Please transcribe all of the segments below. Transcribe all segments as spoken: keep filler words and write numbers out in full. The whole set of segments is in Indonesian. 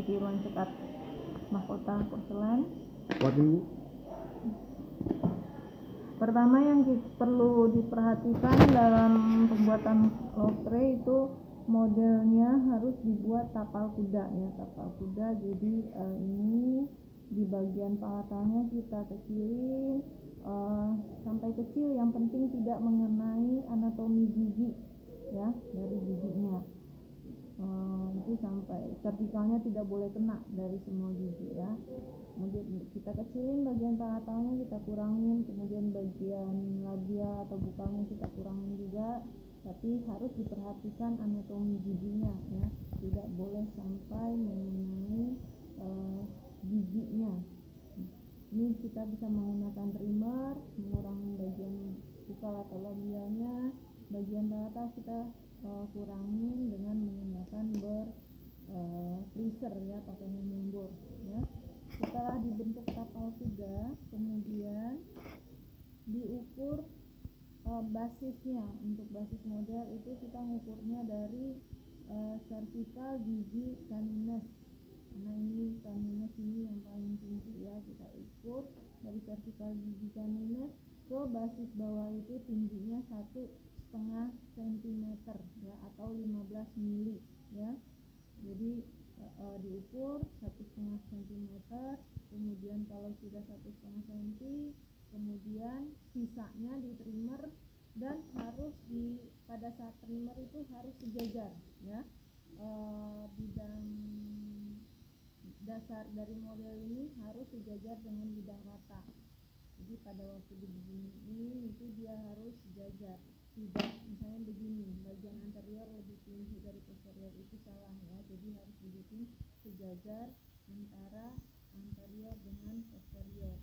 tiruan cekat mahkota porselen. Waduh. Pertama yang kita perlu diperhatikan dalam pembuatan love tray itu modelnya harus dibuat tapal kuda ya, tapal kuda. Jadi uh, ini di bagian palatalnya kita kecilin uh, sampai kecil, yang penting tidak mengenai anatomi gigi ya, dari giginya. Uh, itu sampai vertikalnya tidak boleh kena dari semua gigi ya. Kemudian kita kecilin bagian palatalnya, kita kurangin, kemudian bagian labia atau bukanya kita kurangin juga, tapi harus diperhatikan anatomi giginya ya, tidak boleh sampai mengenai uh, giginya. Ini kita bisa menggunakan trimmer, mengurangi bagian bukal atau labianya. Bagian palatal kita uh, kurangin dengan menggunakan ber uh, freezer ya, pakai membor ya. Setelah dibentuk tapal kuda, kemudian diukur uh, basisnya. Untuk basis model itu kita ngukurnya dari uh, cervical gigi canines. Karena ini canines ini yang paling tinggi ya, kita ukur dari cervical gigi canines ke basis bawah itu tingginya satu setengah sentimeter ya, atau lima belas mili ya. Jadi uh, diukur satu setengah sentimeter, kemudian kalau sudah satu setengah senti, kemudian sisanya di trimmer, dan harus di pada saat trimmer itu harus sejajar ya. Uh, bidang dasar dari model ini harus sejajar dengan bidang rata. Jadi pada waktu begini itu dia harus sejajar. Tidak misalnya begini, bagian anterior lebih tinggi dari posterior, itu salah ya. Jadi harus dibikin sejajar antara anterior dengan posterior,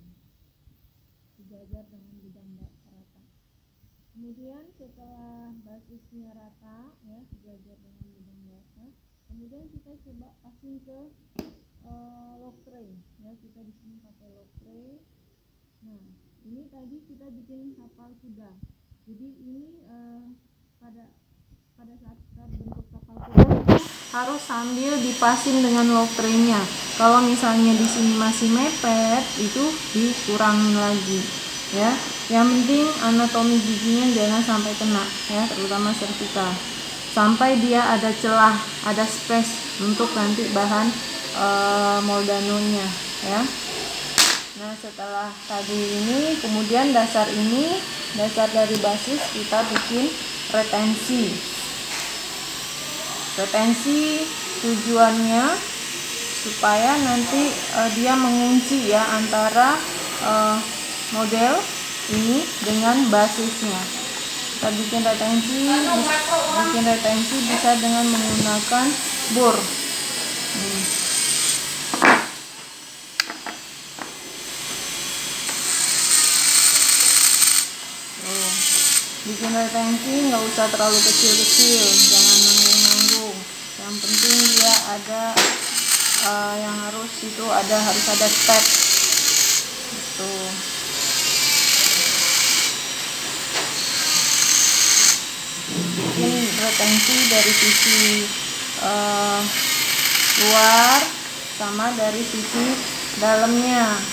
sejajar dengan bidang rata. Kemudian setelah basisnya rata ya, sejajar dengan bidang rata, kemudian kita coba passing ke uh, lock tray ya. Kita di sini pakai lock tray. Nah, ini tadi kita bikin tapal kuda. Jadi ini uh, pada pada saat kita bentuk tapal kuda itu harus sambil dipasin dengan lock tray-nya. Kalau misalnya di sini masih mepet, itu dikurangin lagi ya. Yang penting anatomi giginya jangan sampai kena ya, terutama cervical. Sampai dia ada celah, ada space untuk nanti bahan uh, moldanonya ya. Nah, setelah tadi ini, kemudian dasar ini, dasar dari basis kita bikin retensi. Retensi tujuannya supaya nanti uh, dia mengunci ya antara uh, model ini dengan basisnya. Kita bikin retensi, bikin retensi bisa dengan menggunakan bor. Hmm. Bikin retensi nggak usah terlalu kecil-kecil, jangan nanggung-nanggung. Yang penting dia ada uh, yang harus itu ada harus ada step. Gitu. Bikin retensi dari sisi uh, luar sama dari sisi dalamnya.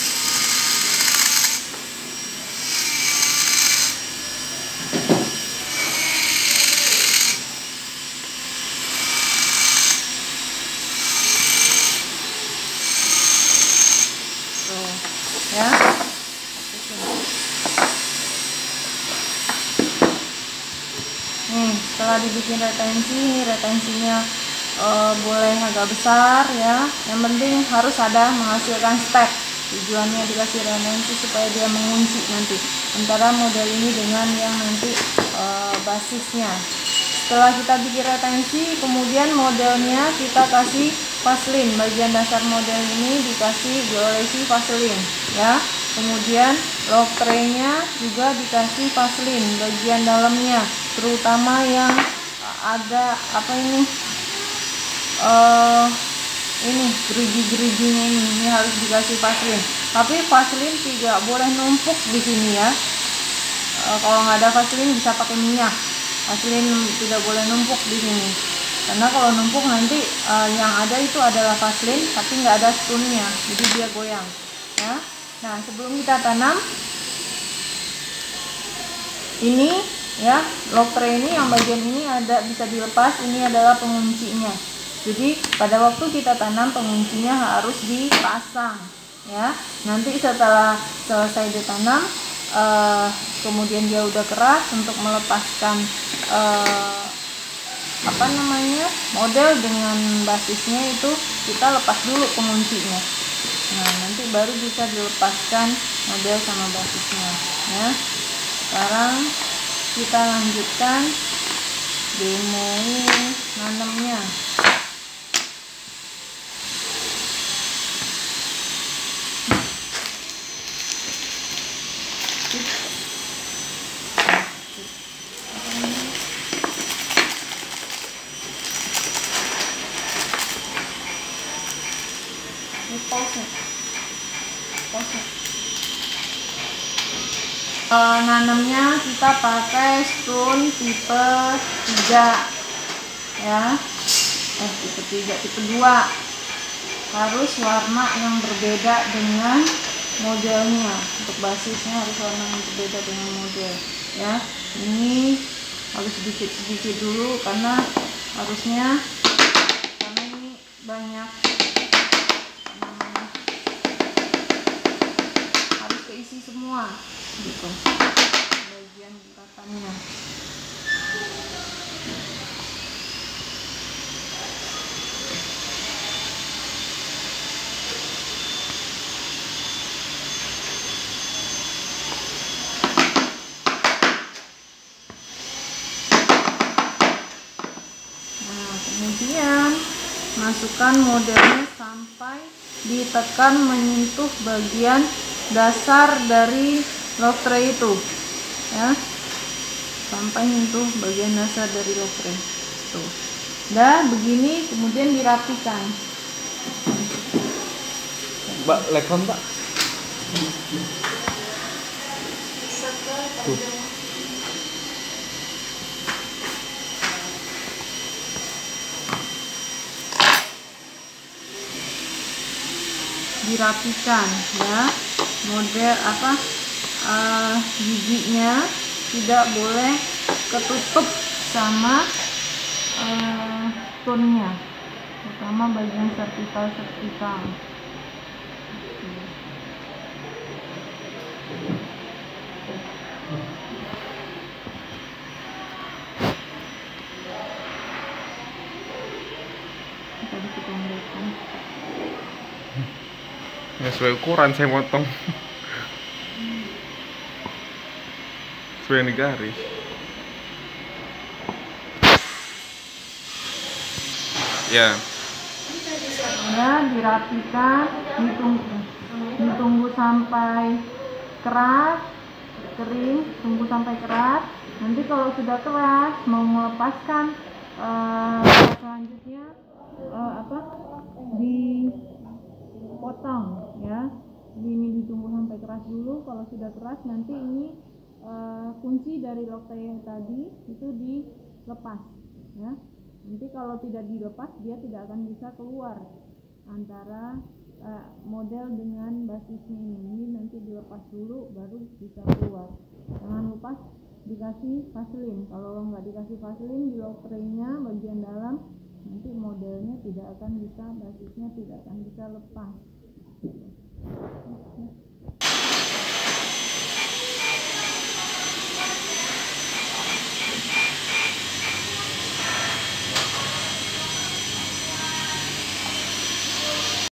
Ya, nih setelah dibikin retensi, ini retensinya e, boleh agak besar ya. Yang penting harus ada menghasilkan step. Tujuannya dikasih retensi supaya dia mengunci nanti antara model ini dengan yang nanti e, basisnya. Setelah kita bikin retensi, kemudian modelnya kita kasih vaselin. Bagian dasar model ini dikasih geolesi vaselin ya. Kemudian lock tray-nya juga dikasih vaselin bagian dalamnya, terutama yang ada apa ini uh, ini gerigi-geriginya ini, ini harus dikasih vaselin. Tapi vaselin tidak boleh numpuk di sini ya. Uh, kalau nggak ada vaselin bisa pakai minyak. Vaselin tidak boleh numpuk di sini. karena kalau numpuk nanti uh, yang ada itu adalah vaselin tapi nggak ada stunnya, jadi dia goyang ya. Nah sebelum kita tanam ini ya, lock tray ini yang bagian ini ada bisa dilepas, ini adalah penguncinya. Jadi pada waktu kita tanam penguncinya harus dipasang ya. Nanti setelah selesai ditanam uh, kemudian dia udah keras, untuk melepaskan uh, apa namanya model dengan basisnya itu kita lepas dulu penguncinya. Nah nanti baru bisa dilepaskan model sama basisnya ya. Sekarang kita lanjutkan demo nanamnya. Uh, nanamnya kita pakai stone tipe tiga ya, eh tipe tiga, tipe dua, harus warna yang berbeda dengan modelnya. Untuk basisnya harus warna yang berbeda dengan model ya. Ini harus sedikit-sedikit dulu karena harusnya karena ini banyak hmm, harus keisi semua gitu bagian ikatannya. Nah kemudian masukkan modelnya sampai ditekan menyentuh bagian dasar dari lock tray itu ya, sampai nyentuh bagian dasar dari lock tray tuh. Dah begini kemudian dirapikan. Mbak, lekon Mbak. Tuh. Dirapikan ya, model apa uh, giginya tidak boleh ketutup sama uh, tunnya, terutama bagian vertikal vertikal. Tadi kita melihatkan ya sesuai ukuran saya potong. Sesuai yang garis. Ya. Ya, dirapikan, ditunggu, ditunggu sampai keras, kering, tunggu sampai keras. Nanti kalau sudah keras, mau melepaskan uh, selanjutnya uh, apa? Dipotong ya. Jadi ini ditunggu sampai keras dulu. Kalau sudah keras, nanti ini uh, kunci dari lock tray yang tadi itu dilepas ya. Nanti kalau tidak dilepas dia tidak akan bisa keluar antara uh, model dengan basisnya ini. Ini nanti dilepas dulu baru bisa keluar. Jangan lupa dikasih vaselin. Kalau nggak dikasih vaselin di lock tray-nya bagian dalam, nanti modelnya tidak akan bisa, basisnya tidak akan bisa lepas.